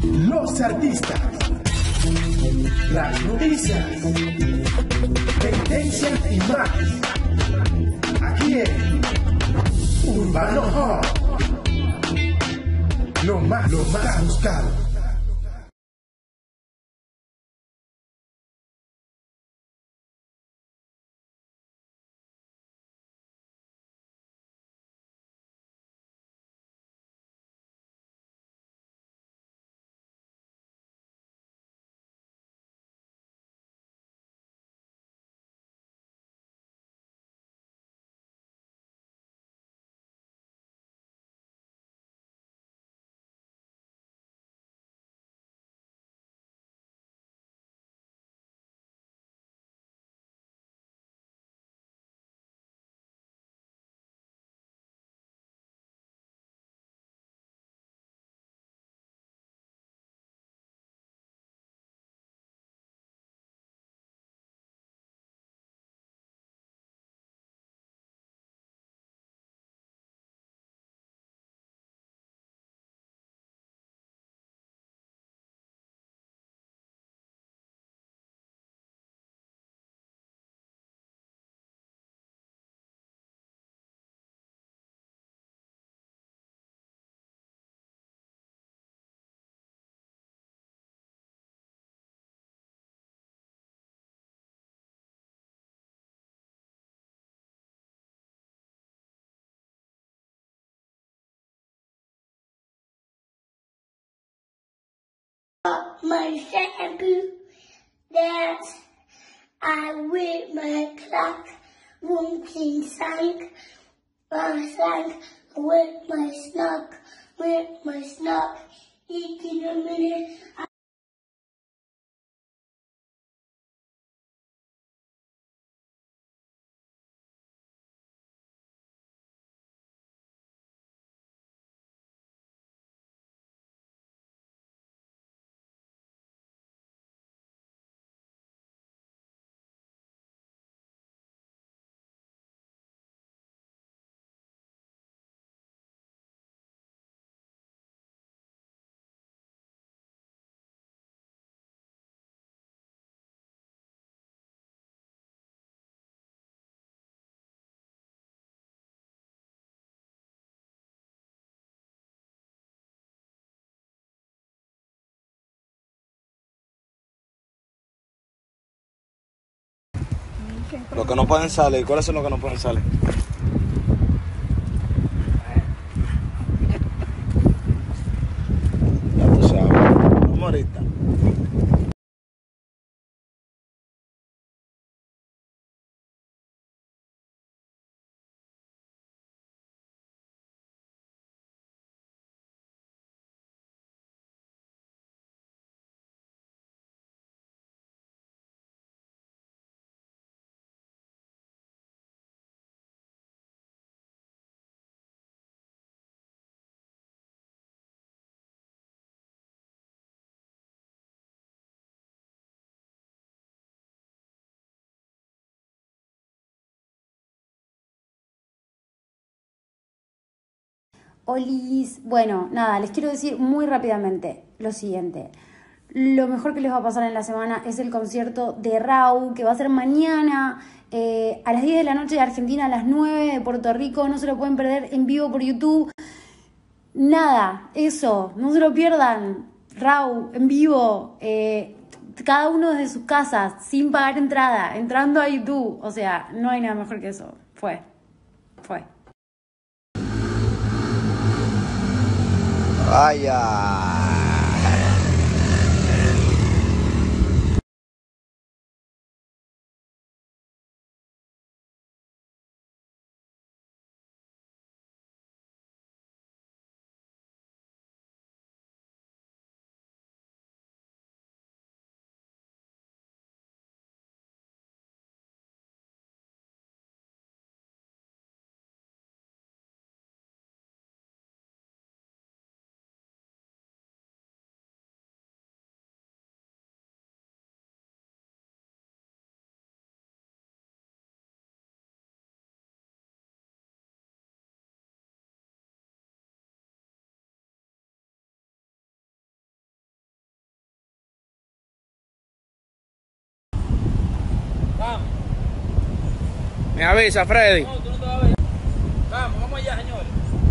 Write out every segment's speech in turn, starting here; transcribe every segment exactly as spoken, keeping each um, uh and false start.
Los artistas, las noticias, tendencias y más. Aquí en Urbano Hub. Lo más, lo más buscado. My shampoo that I with my clock walking sank I sank with my snuck with my snuck eating a minute. Los que no pueden salir, ¿cuáles son los que no pueden salir? Ya tú sabes. Vamos ahorita. Olis, bueno, nada, les quiero decir muy rápidamente lo siguiente. Lo mejor que les va a pasar en la semana es el concierto de Rauw, que va a ser mañana eh, a las diez de la noche de Argentina, a las nueve de Puerto Rico. No se lo pueden perder en vivo por YouTube. Nada, eso, no se lo pierdan. Rauw, en vivo, eh, cada uno desde sus casas, sin pagar entrada, entrando a YouTube. O sea, no hay nada mejor que eso. Fue, fue. Vaya. Me avisa, Freddy. No, tú no te vas a ver. Vamos, vamos allá, señores.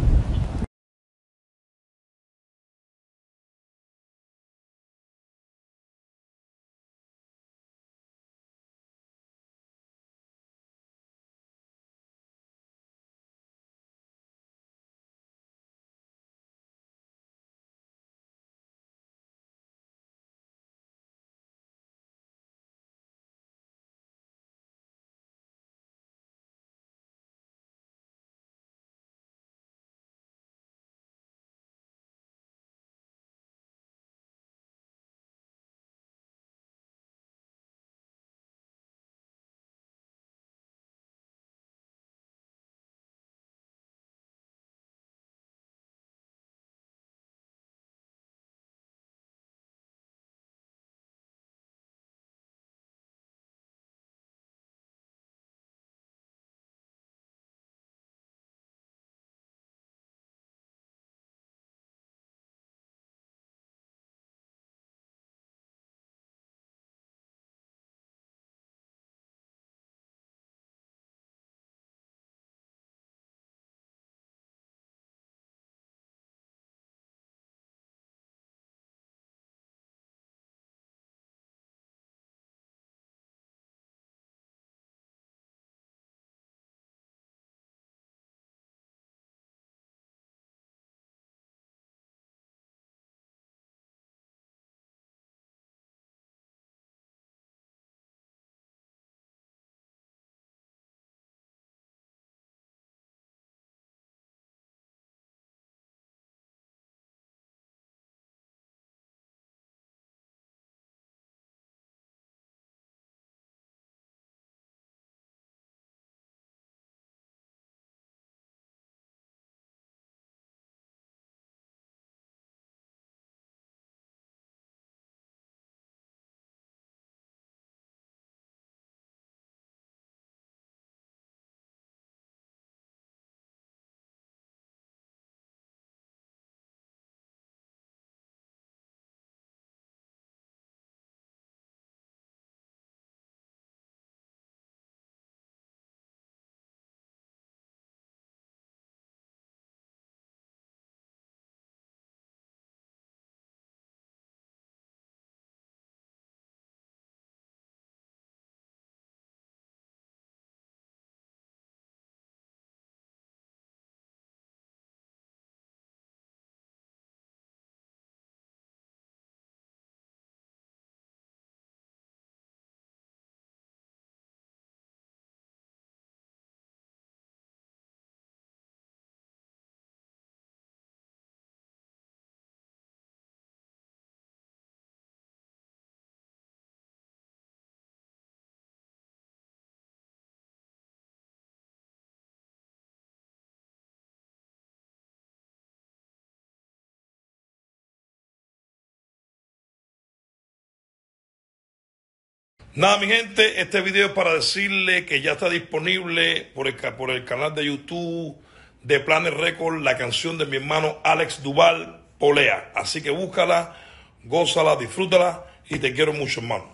Nada, mi gente, este video es para decirle que ya está disponible por el, por el canal de YouTube de Planet Record la canción de mi hermano Alex Duval, Polea. Así que búscala, gózala, disfrútala y te quiero mucho, hermano.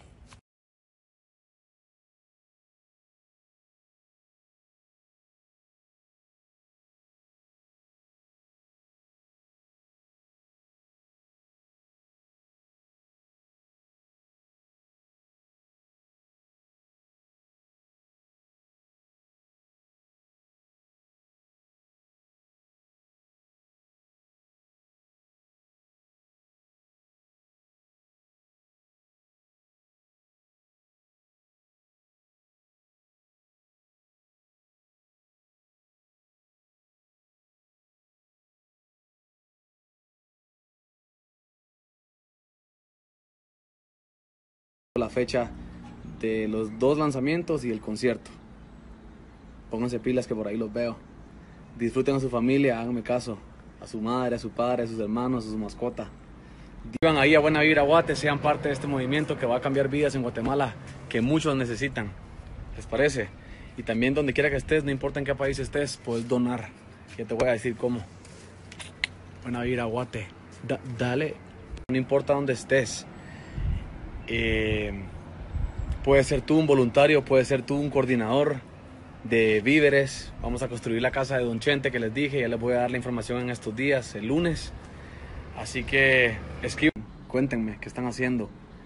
La fecha de los dos lanzamientos y el concierto. Pónganse pilas que por ahí los veo. Disfruten a su familia, háganme caso. A su madre, a su padre, a sus hermanos, a su mascota. Vivan ahí a Buena Vibra Guate, sean parte de este movimiento que va a cambiar vidas en Guatemala, que muchos necesitan. ¿Les parece? Y también donde quiera que estés, no importa en qué país estés, puedes donar. Ya te voy a decir cómo. Buena Vibra Guate. Da, dale. No importa dónde estés. Eh, puede ser tú un voluntario, puede ser tú un coordinador, de víveres. Vamos a construir la casa de Don Chente que les dije. Ya les voy a dar la información en estos días, el lunes. Así que escriban, cuéntenme qué están haciendo.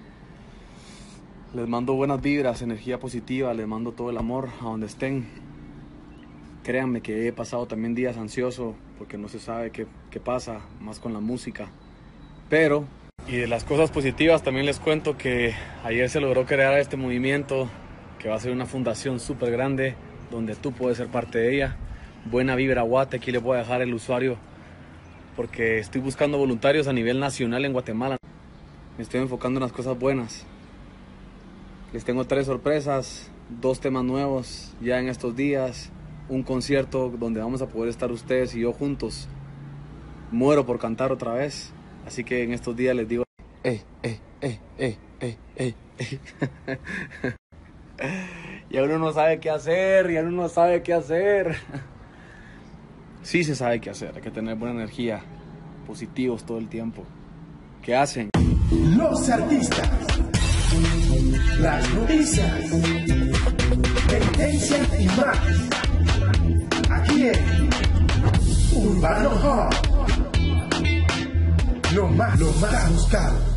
Les mando buenas vibras, energía positiva, les mando todo el amor a donde estén. Créanme que he pasado también días ansioso porque no se sabe qué, qué pasa, más con la música. Pero, y de las cosas positivas también les cuento que ayer se logró crear este movimiento que va a ser una fundación súper grande donde tú puedes ser parte de ella. Buena Vibra Guate, aquí les voy a dejar el usuario porque estoy buscando voluntarios a nivel nacional en Guatemala. Me estoy enfocando en las cosas buenas. Les tengo tres sorpresas, dos temas nuevos ya en estos días, un concierto donde vamos a poder estar ustedes y yo juntos. Muero por cantar otra vez, así que en estos días les digo, eh, eh, eh, eh, eh, eh, eh. Ya uno no sabe qué hacer, ya uno no sabe qué hacer. Sí se sabe qué hacer, hay que tener buena energía, positivos todo el tiempo. ¿Qué hacen? Los artistas, las noticias, tendencias y más. Aquí en Urbano Hub, lo más, lo más buscado.